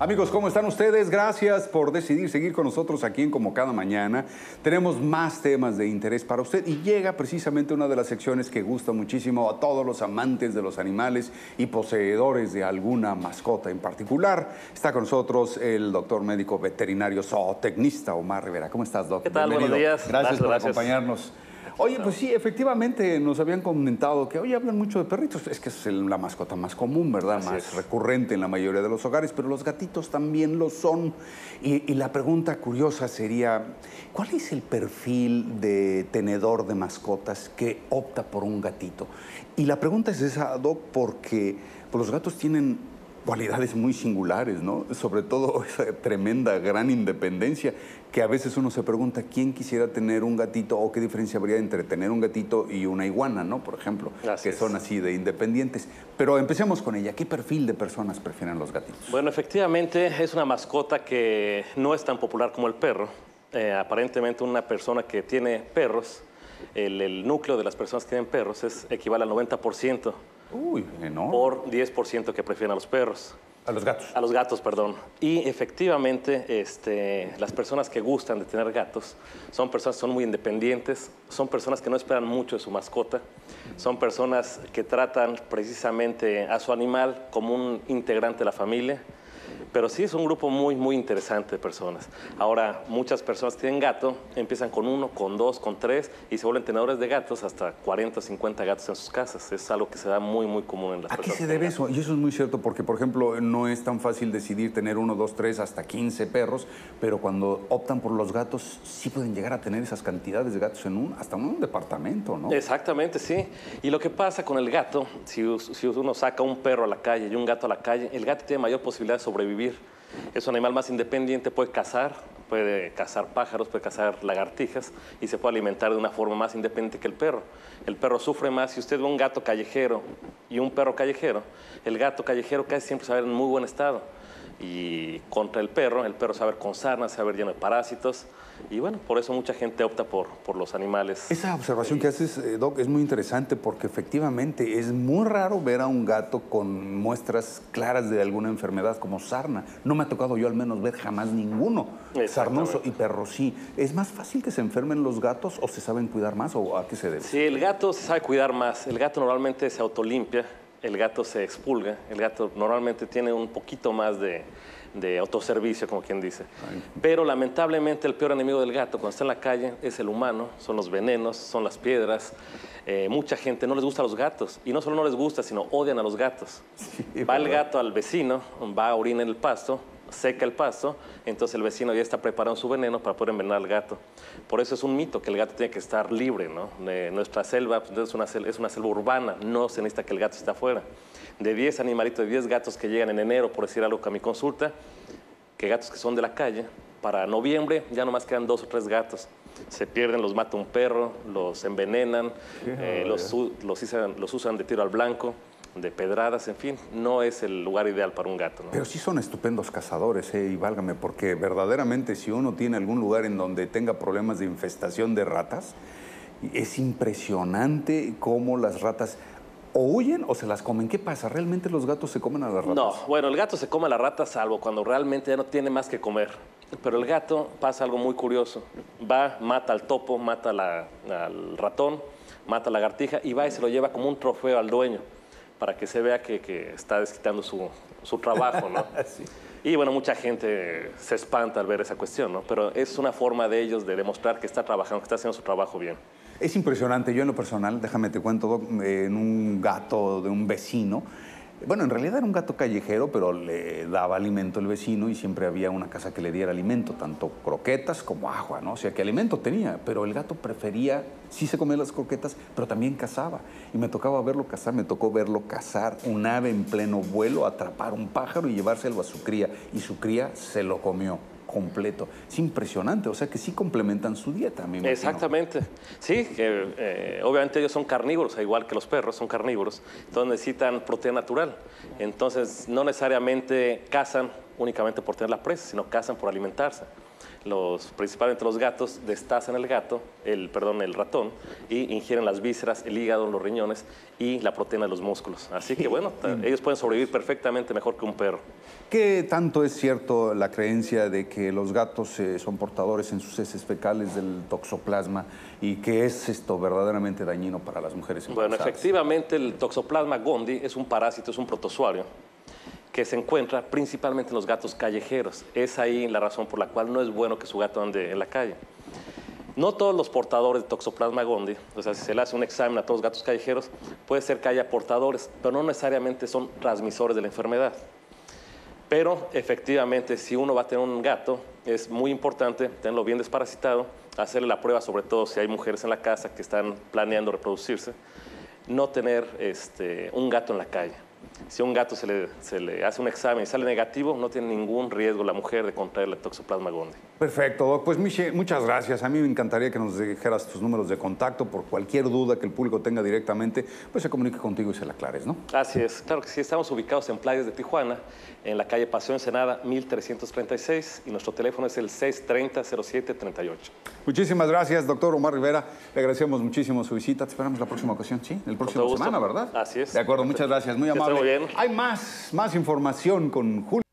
Amigos, ¿cómo están ustedes? Gracias por decidir seguir con nosotros aquí en Como Cada Mañana. Tenemos más temas de interés para usted y llega precisamente una de las secciones que gusta muchísimo a todos los amantes de los animales y poseedores de alguna mascota en particular. Está con nosotros el doctor médico veterinario zootecnista Omar Rivera. ¿Cómo estás, doctor? ¿Qué tal? Bienvenido. Buenos días. Gracias por acompañarnos. Oye, pues sí, efectivamente nos habían comentado que hoy hablan mucho de perritos. Es que es la mascota más común, ¿verdad? Así Más es. recurrente en la mayoría de los hogares, pero los gatitos también lo son. Y la pregunta curiosa sería, ¿cuál es el perfil de tenedor de mascotas que opta por un gatito? Y la pregunta es esa, Doc, porque pues, los gatos tienen cualidades muy singulares, ¿no? Sobre todo esa tremenda, gran independencia, que a veces uno se pregunta quién quisiera tener un gatito o qué diferencia habría entre tener un gatito y una iguana, ¿no? Por ejemplo, Así que es. son así de independientes. Pero empecemos con ella. ¿Qué perfil de personas prefieren los gatitos? Bueno, efectivamente es una mascota que no es tan popular como el perro. Aparentemente una persona que tiene perros, el núcleo de las personas que tienen perros equivale al 90% Uy, enorme. por 10% que prefieren a los perros. A los gatos. A los gatos, perdón. Y efectivamente, las personas que gustan de tener gatos son personas que son muy independientes, son personas que no esperan mucho de su mascota, son personas que tratan precisamente a su animal como un integrante de la familia. Pero sí es un grupo muy, muy interesante de personas. Ahora, muchas personas que tienen gato empiezan con 1, con 2, con 3 y se vuelven tenedores de gatos hasta 40 o 50 gatos en sus casas. Es algo que se da muy, muy común en las ¿A qué personas. se debe eso? Y eso es muy cierto porque, por ejemplo, no es tan fácil decidir tener 1, 2, 3, hasta 15 perros, pero cuando optan por los gatos, sí pueden llegar a tener esas cantidades de gatos en hasta un departamento, ¿no? Exactamente, sí. Y lo que pasa con el gato, si uno saca un perro a la calle y un gato a la calle, el gato tiene mayor posibilidad de sobrevivir. Es un animal más independiente, puede cazar pájaros, puede cazar lagartijas y se puede alimentar de una forma más independiente que el perro. El perro sufre más. Si usted ve un gato callejero y un perro callejero, el gato callejero casi siempre se va a ver en muy buen estado. Y contra el perro se va a ver con sarnas, se va a ver lleno de parásitos. Y bueno, por eso mucha gente opta por los animales. Esa observación que haces, Doc, es muy interesante porque efectivamente es muy raro ver a un gato con muestras claras de alguna enfermedad como sarna. No me ha tocado yo al menos ver jamás ninguno sarnoso, y perro sí. ¿Es más fácil que se enfermen los gatos o se saben cuidar más o a qué se debe? Sí, el gato se sabe cuidar más. El gato normalmente se autolimpia, el gato se expulga, el gato normalmente tiene un poquito más de autoservicio, como quien dice. Ay. Pero lamentablemente el peor enemigo del gato cuando está en la calle es el humano, son los venenos, son las piedras. Mucha gente no les gusta a los gatos y no solo no les gusta, sino odian a los gatos. Sí, va el ¿verdad? gato al vecino, va a orinar en el pasto, seca el pasto, entonces el vecino ya está preparando su veneno para poder envenenar al gato. Por eso es un mito que el gato tiene que estar libre, ¿no? Nuestra selva pues, es una selva urbana, no se necesita que el gato esté afuera. De 10 animalitos, de 10 gatos que llegan en enero, por decir algo a mi consulta, que gatos que son de la calle, para noviembre ya nomás quedan 2 o 3 gatos. Se pierden, los mata un perro, los envenenan, los usan de tiro al blanco, de pedradas, en fin, no es el lugar ideal para un gato, ¿no? Pero sí son estupendos cazadores, y válgame, porque verdaderamente si uno tiene algún lugar en donde tenga problemas de infestación de ratas, es impresionante cómo las ratas o huyen o se las comen. ¿Qué pasa? ¿Realmente los gatos se comen a las ratas? No, bueno, el gato se come a la rata salvo cuando realmente ya no tiene más que comer. Pero el gato pasa algo muy curioso. Va, mata al topo, mata al ratón, mata a la lagartija y va y se lo lleva como un trofeo al dueño para que se vea que está desquitando su trabajo, ¿no? Sí. Y bueno, mucha gente se espanta al ver esa cuestión, ¿no? Pero es una forma de ellos de demostrar que está trabajando, que está haciendo su trabajo bien. Es impresionante. Yo en lo personal, déjame te cuento, Doc, en un gato de un vecino. Bueno, en realidad era un gato callejero, pero le daba alimento el vecino y siempre había una casa que le diera alimento, tanto croquetas como agua, ¿no? O sea, que alimento tenía, pero el gato prefería, sí se comía las croquetas, pero también cazaba. Y me tocaba verlo cazar, me tocó verlo cazar un ave en pleno vuelo, atrapar un pájaro y llevárselo a su cría. Y su cría se lo comió completo. Es impresionante, o sea que sí complementan su dieta, me imagino. Exactamente. Sí, obviamente ellos son carnívoros, igual que los perros son carnívoros, entonces necesitan proteína natural. Entonces no necesariamente cazan únicamente por tener la presa, sino cazan por alimentarse. principalmente los gatos, destazan el el ratón, y ingieren las vísceras, el hígado, los riñones y la proteína de los músculos. Así que bueno, ellos pueden sobrevivir perfectamente mejor que un perro. ¿Qué tanto es cierto la creencia de que los gatos son portadores en sus heces fecales del toxoplasma y que es esto verdaderamente dañino para las mujeres embarazadas? Bueno, efectivamente el toxoplasma gondii es un parásito, es un protozoario que se encuentra principalmente en los gatos callejeros. Es ahí la razón por la cual no es bueno que su gato ande en la calle. No todos los portadores de toxoplasma gondii, o sea, si se le hace un examen a todos los gatos callejeros, puede ser que haya portadores, pero no necesariamente son transmisores de la enfermedad. Pero efectivamente, si uno va a tener un gato, es muy importante tenerlo bien desparasitado, hacerle la prueba, sobre todo si hay mujeres en la casa que están planeando reproducirse, no tener un gato en la calle. Si a un gato se le hace un examen y sale negativo, no tiene ningún riesgo la mujer de contraer el toxoplasma gondii. Perfecto, Doc. Pues Miche, muchas gracias. A mí me encantaría que nos dijeras tus números de contacto por cualquier duda que el público tenga directamente, pues se comunique contigo y se la aclares, ¿no? Así es, claro que sí. Estamos ubicados en Playas de Tijuana, en la calle Paseo Ensenada, 1336, y nuestro teléfono es el 630-0738. Muchísimas gracias, doctor Omar Rivera. Le agradecemos muchísimo su visita. Te esperamos la próxima ocasión, ¿sí? El próximo semana, ¿verdad? Así es. De acuerdo, muchas gracias. Muy amable. Muy bien. Hay más información con Julio.